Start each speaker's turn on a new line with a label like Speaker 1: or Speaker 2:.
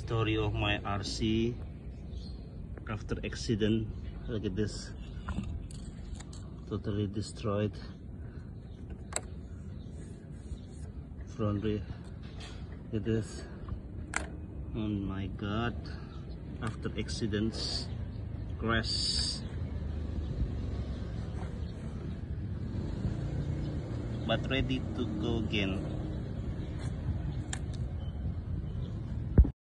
Speaker 1: story of my RC after accident. Look at this, totally destroyed. Front rear. Look at this. Oh my god, after accidents, crash, but ready to go again.